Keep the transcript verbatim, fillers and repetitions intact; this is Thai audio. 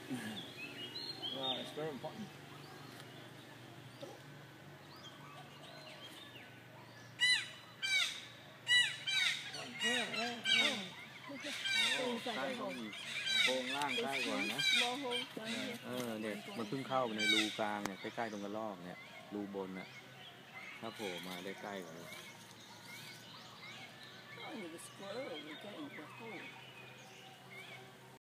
Uh, it's very important. เออเออเออโอ้ใกล้กว่าอีกโครงล่างใกล้กว่านะเออเนี่ยมันเพิ่งเข้าไปในรูกลางเนี่ยใกล้ๆตรงกระรอกเนี่ยรูบนน่ะถ้าโผล่มาได้ใกล้กว่าเลย Oh, the squirrel was getting the hole.